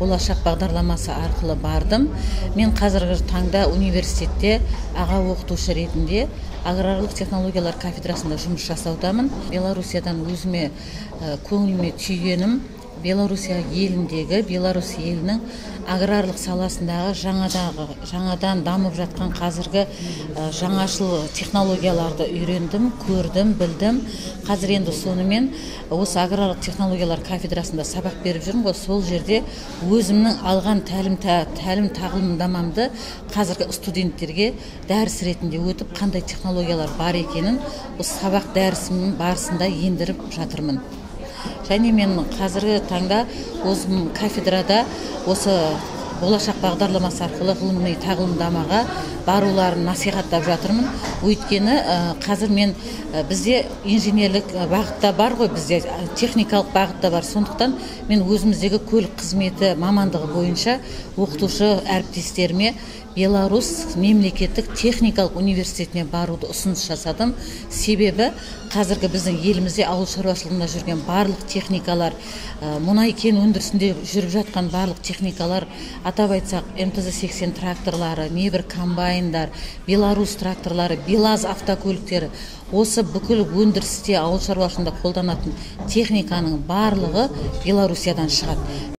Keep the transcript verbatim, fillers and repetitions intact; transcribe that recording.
болашақ бағдарламасы арқылы бардым. Мен қазіргі таңда университетте аға оқытушы ретінде аграрлық технологиялар кафедрасында жұмыс жасаудамын. Беларусиядан өзіме көңіліме түйгенім Беларусия еліндегі, Беларусь елінің аграрлық саласындағы жаңадағы, жаңадан дамып жатқан қазіргі жаңашыл технологияларды үйрендім, көрдім, білдім. Қазір енді сонымен осы аграрлық технологиялар кафедрасында сабақ беріп жүрмін ғой, сол жерде өзімнің алған тәлім тәлім тағылымдамамды қазіргі студенттерге дәріс ретінде өтіп, қандай технологиялар бар екенін осы сабақ дәрісінің барысында ендіріп жатырмын. Және мен қазіргі таңда өзім кафедрада осы болашақ бағдарламасы арқылы ғылыми тағылымдамаға баруларын насихаттап жатырмын. Өйткені қазір мен бізде инженерлік бағытта бар ғой, бізде техникалық бағытта бар. Сондықтан мен өзіміздегі көлік қызметі мамандығы бойынша оқытушы әріптестеріме Беларусь мемлекеттік техникалық университетіне баруды ұсыныс жасадым. Себебі қазіргі біздің елімізде ауыл шаруашылығында жүрген барлық техникалар, мұнай кен өндірісінде жүріп жатқан барлық техникалар, атап айтсақ эм тэ зэ сексен тракторлары, небір комбайндар, Беларусь тракторлары, БелАЗ автокөліктері, осы бүкіл өндірісте ауыл шаруашылығында қолданатын техниканың барлығы Беларусиядан шығады.